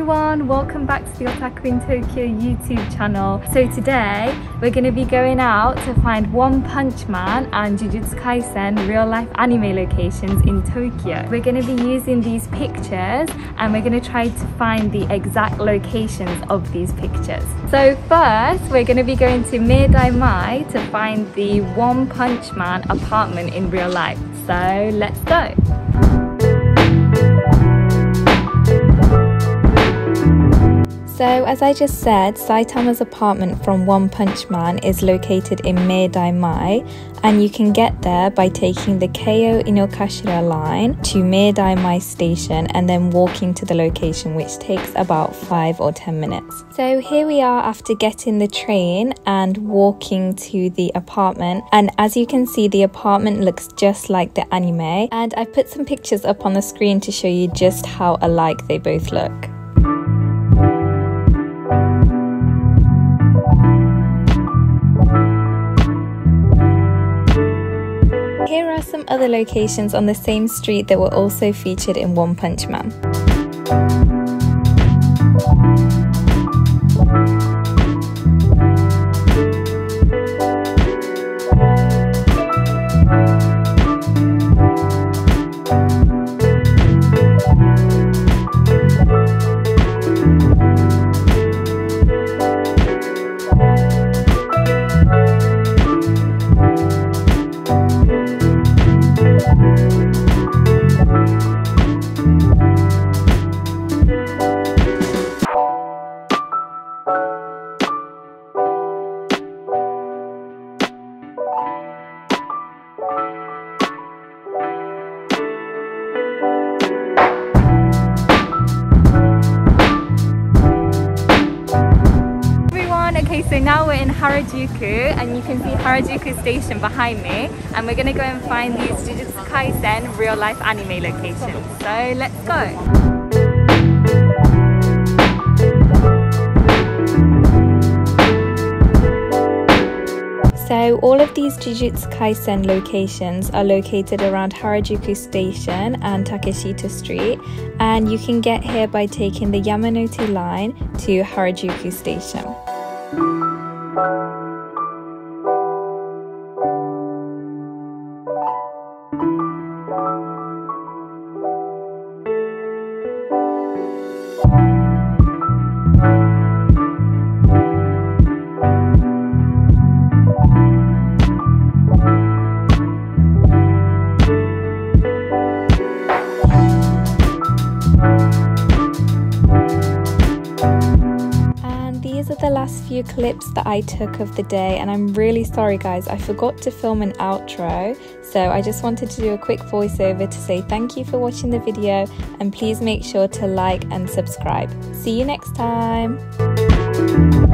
everyone, welcome back to the Otaku in Tokyo YouTube channel. So today we're going to be going out to find One Punch Man and Jujutsu Kaisen real life anime locations in Tokyo. We're going to be using these pictures and we're going to try to find the exact locations of these pictures. So first we're going to be going to Meidaimai to find the One Punch Man apartment in real life. So let's go! So as I just said, Saitama's apartment from One Punch Man is located in Meidaimai, and you can get there by taking the Keio Inokashira line to Meidaimai station and then walking to the location, which takes about 5 or 10 minutes. So here we are after getting the train and walking to the apartment, and as you can see, the apartment looks just like the anime, and I put some pictures up on the screen to show you just how alike they both look. Here are some other locations on the same street that were also featured in One Punch Man. Okay, so now we're in Harajuku, and you can see Harajuku Station behind me, and we're going to go and find these Jujutsu Kaisen real life anime locations. So let's go! So all of these Jujutsu Kaisen locations are located around Harajuku Station and Takeshita Street, and you can get here by taking the Yamanote line to Harajuku Station. These are the last few clips that I took of the day, and I'm really sorry guys, I forgot to film an outro, so I just wanted to do a quick voiceover to say thank you for watching the video, and please make sure to like and subscribe. See you next time!